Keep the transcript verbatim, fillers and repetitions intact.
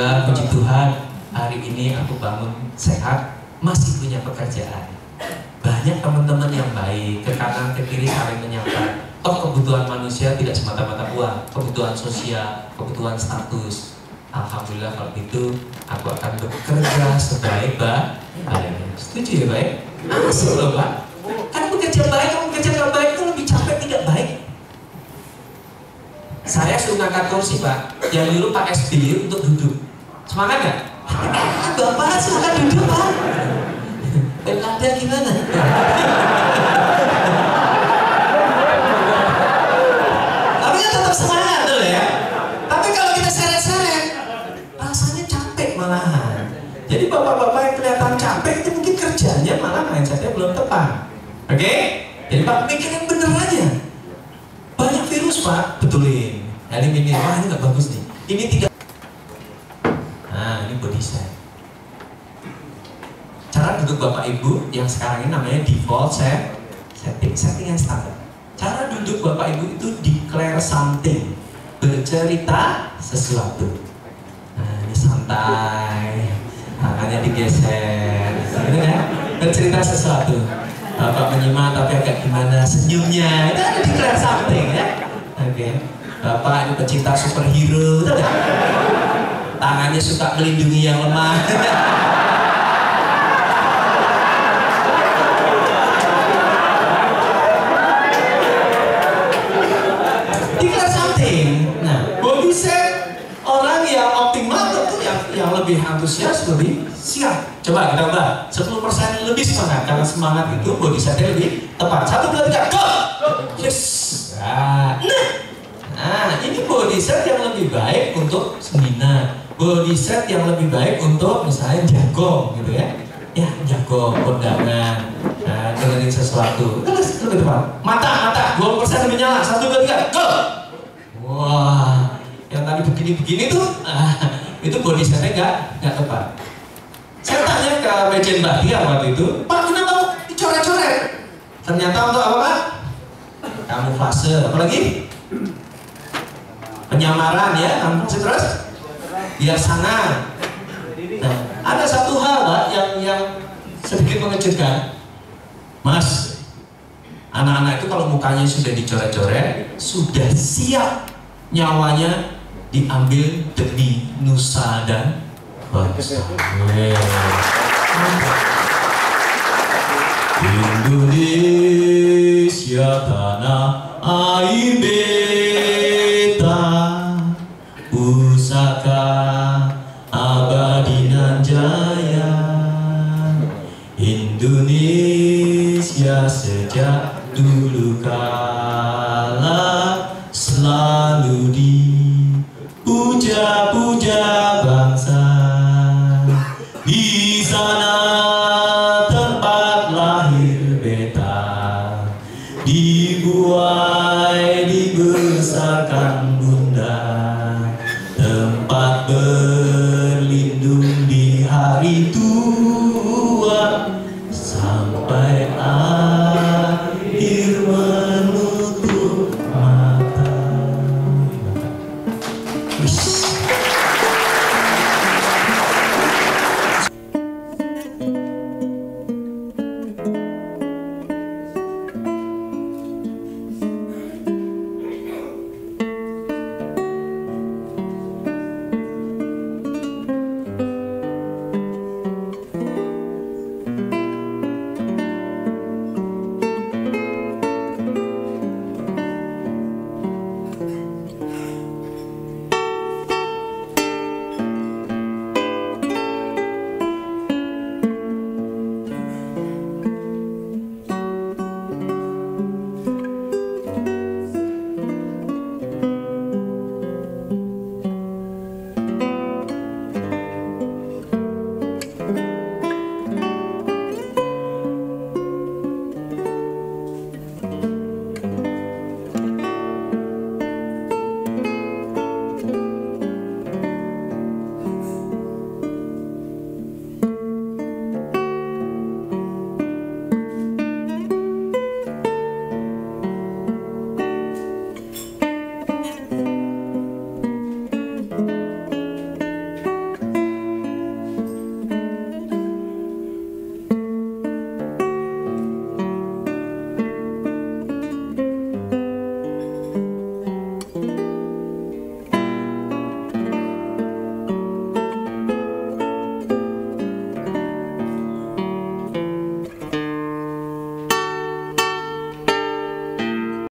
Alhamdulillah, puji Tuhan, hari ini aku bangun sehat, masih punya pekerjaan. Banyak teman-teman yang baik, ke kanan ke kiri saling menyapa. Toh kebutuhan manusia tidak semata-mata uang, kebutuhan sosial, kebutuhan status. Alhamdulillah kalau gitu, aku akan bekerja sebaik-baiknya. Setuju ya Pak? Asik loh Pak. Kan bekerja baik, kalau bekerja nggak baik itu lebih capek tidak baik. Saya suruh ngangkat kursi Pak, yang dulu Pak S B Y untuk duduk. Semangat nggak? Bapak silakan duduk Pak. Ada gimana? Tapi kan tetap semangat tuh ya. Tapi kalau kita seret-seret, rasanya capek malahan. Jadi bapak-bapak yang kelihatan capek itu mungkin kerjanya malah mindsetnya belum tepat. Oke? Okay? Jadi Pak mikir yang bener aja. Banyak virus Pak, betulin. Nah, ini ini, wah ini nggak bagus nih. Ini tidak. Nah ini body set. Cara duduk Bapak Ibu yang sekarang ini namanya default set, setting, setting yang standar. Cara duduk Bapak Ibu itu declare something, bercerita sesuatu. Nah ini santai, tangannya digeser, gitu ya, bercerita sesuatu. Bapak menyimak tapi agak gimana senyumnya, itu ada declare something ya. Oke, okay. Bapak ini pecinta superhero, tahu nggak? Tangannya suka melindungi yang lemah. Yang lebih antusias, lebih siap. Coba kita ubah sepuluh persen lebih semangat, karena semangat itu body setnya lebih tepat. Satu, dua, tiga, go! Yes! Nah, nah ini body set yang lebih baik untuk seminar, body set yang lebih baik untuk misalnya jago gitu ya. Ya jago, kondangan, nah, dengerin sesuatu. Terus lebih tepat. Mata, mata, dua puluh persen menyala. Satu, dua, tiga, go! Wah, yang tadi begini-begini tuh. Ah, itu body setnya nggak nggak tepat. Saya tanya ke Mejen Bahtiar waktu itu, Pak kenapa dicoret-coret? Ternyata untuk apa Pak? Kamuflase, apa lagi? Penyamaran ya, kamuflase terus? Biar sana. Nah, ada satu hal Pak yang yang sedikit mengejutkan, Mas. Anak-anak itu kalau mukanya sudah dicoret-coret, sudah siap nyawanya diambil demi nusa dan bangsa. Indonesia tanah air beta, pusaka abadi nan jaya. Indonesia sejak dulu kala selalu di puja-puja bangsa. Di sana tempat lahir beta, dibuai dibesarkan bunda, tempat berlindung di hari tua.